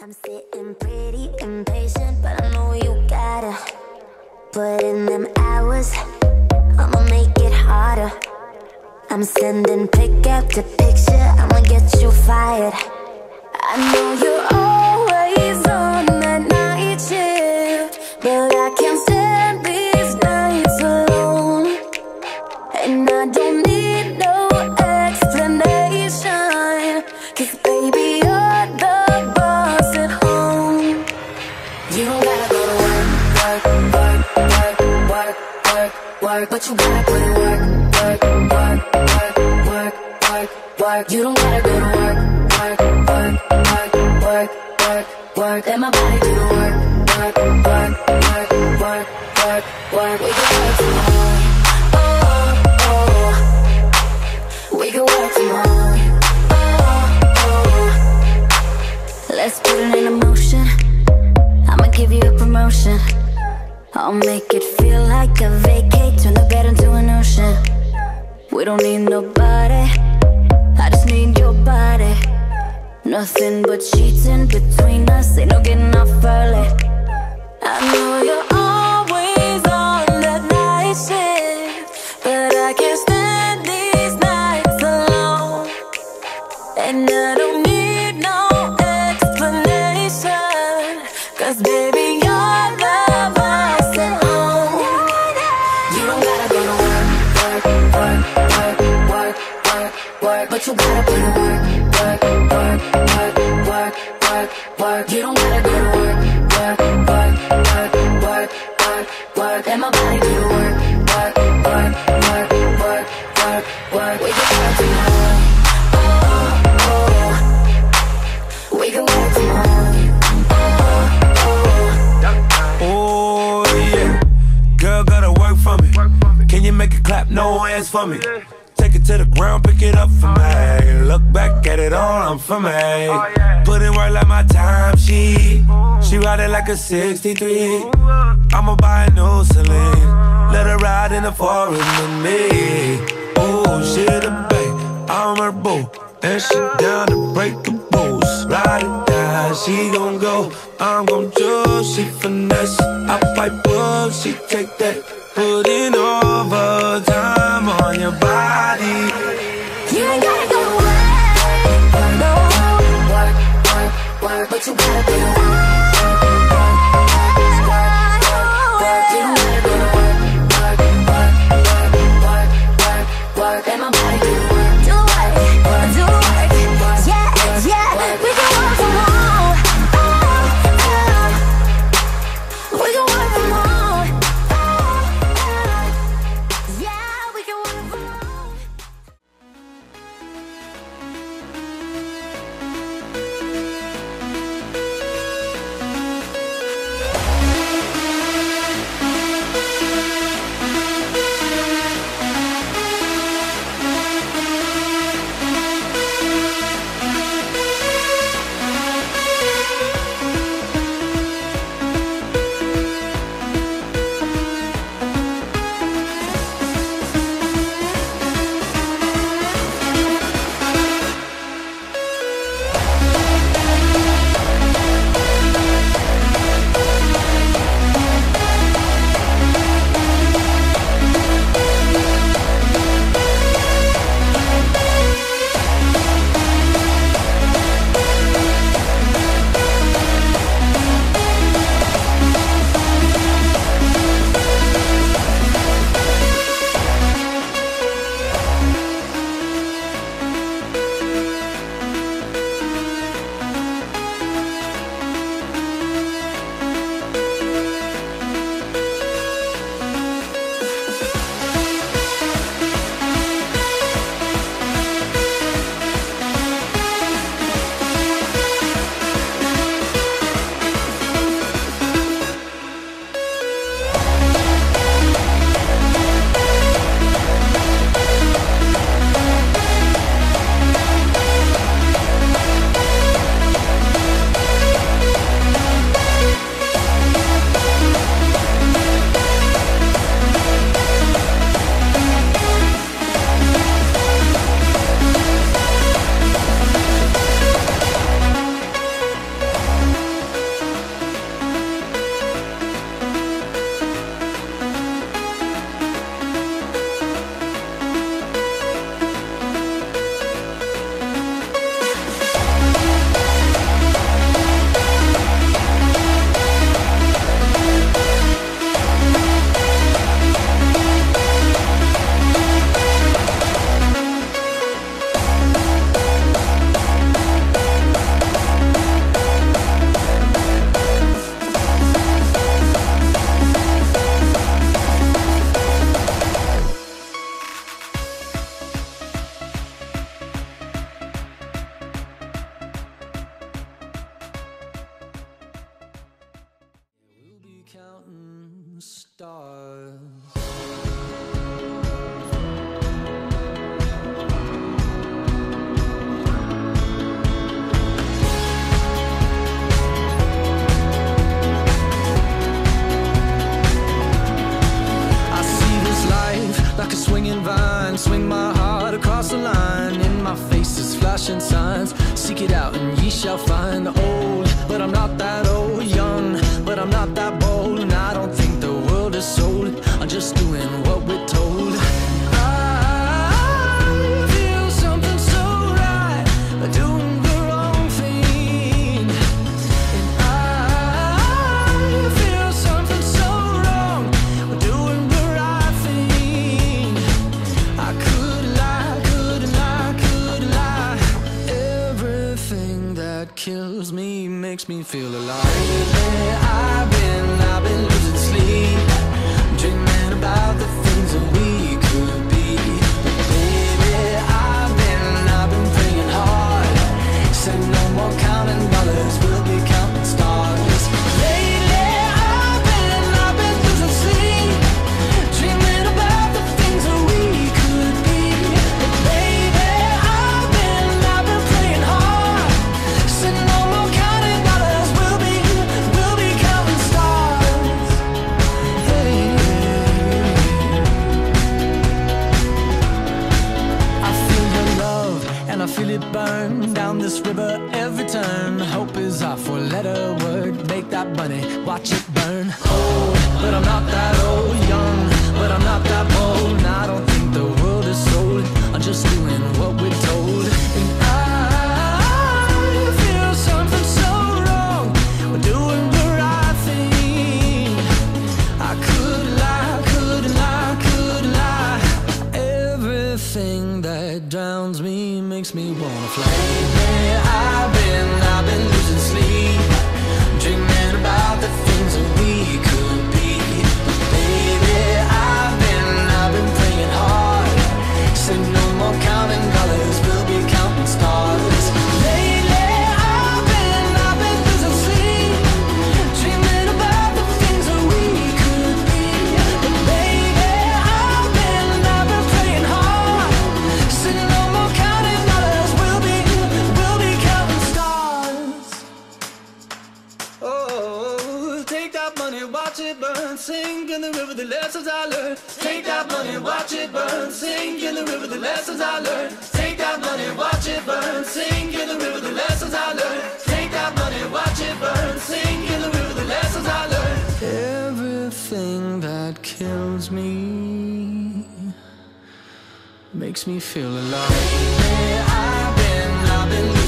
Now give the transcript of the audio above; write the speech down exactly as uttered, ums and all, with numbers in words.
I'm sitting pretty impatient, but I know you gotta put in them hours. I'ma make it harder. I'm sending pick after picture, I'ma get you fired. I know you're always on that night shift, but I can't stand these nights alone. And I don't need no explanation, 'cause baby you're the boss at home. You don't gotta go to work, work, work, work, work, work, work, but you gotta put in work, work, work, work, work, work, work. You don't gotta go to work, work, work, work, work, work, work. Let my body do the work, work, work, work, work, work, work. We can work tomorrow, oh, oh. We can work tomorrow, oh, oh. Let's put it in motion. I'ma give you a promotion. I'll make it feel like a vacate, turn the bed into an ocean. We don't need nobody, I just need your body. Nothing but sheets in between us, ain't no getting off early. I know you're always on that night shift, but I can't stand these nights alone. And I don't need no explanation, 'cause baby you're the boss at home. You don't gotta go to work, work, work, work, work, work, work, but you gotta put in work, work, work, work, work, work, work. You don't gotta go to work, work, work, work, work, work, work. Let my body do the work, work, work, work, work, work, work. We can work tomorrow, oh, oh. We can work tomorrow, oh, oh. Oh yeah, girl gotta work for me. Can you make it clap? No hands for me. Take it to the ground, pick it up for me. Look back at it all, I'm for me. Put in work like my time sheet. She ride it like a sixty-three. I'ma buy a new Celine. Let her ride in the forest with me. Oh, she the babe, I'm her boo, and she down to break the rules. Ride it down, she gon' go, I'm gon' choose. She finesse, I fight book, she take that. Put in overtime on your body. You ain't gotta go to work, no. Work, work, work, but you gotta be work, work, work, work, work. You don't gotta go to work, work, work, work, work, work, work. Let my body do the work, do work, do work. Yeah, yeah, we can work from home, oh, oh. We can work from home, oh, oh. Yeah, we can work from home. stars. Like a swinging vine, swing my heart across the line. In my face is flashing signs. Seek it out and ye shall find. Old, but I'm not that old. Young, but I'm not that bold. And I don't think the world is sold. I'm just doing what we're told. I feel something so right, doing the wrong thing. And I feel something so wrong, doing the right thing. I could lie, could lie, could lie. Everything that kills me makes me feel alive. Lately I've been, I've been losing sleep, dreaming about the things that we could be. Baby, I've been, I've been praying hard. Said no more counting dollars, we'll be counting stars. Lately I've been, I've been losing sleep, dreaming about the things that we could be. But baby, I've been, I've been praying hard. Said no more counting dollars, we'll be, we'll be counting stars. Hey, I feel your love and I feel it burn down this river every turn. Hope is our four-letter word. Make that money, watch it burn. Old, but I'm not that old. Young, but I'm not that bold. And I don't think the world is sold. I'm just doing what we're told. And I feel something so wrong. We're doing the right thing. I could lie, could lie, could lie. Everything that drowns me makes me wanna fly. Lately I've been, I've been losing sleep, dreaming about the things that we could be. But baby, I've been, I've been praying hard. Said no more counting dollars, we'll be counting stars. Lately I've been, I've been losing sleep, dreaming about the things that we could be. But baby, I've been, I've been praying hard. Said no more counting dollars, we'll be, we'll be counting stars. Oh, take that money, watch it burn, sink in the river, the lessons I learned. Take that money, watch it burn, sink in the river, the lessons I learned. Take that money, watch it burn, sink in the river, the lessons I learned. Take that money, watch it burn, sink in the river, the lessons I learned. Everything that kills me makes me feel alive. Lately I've been, I've been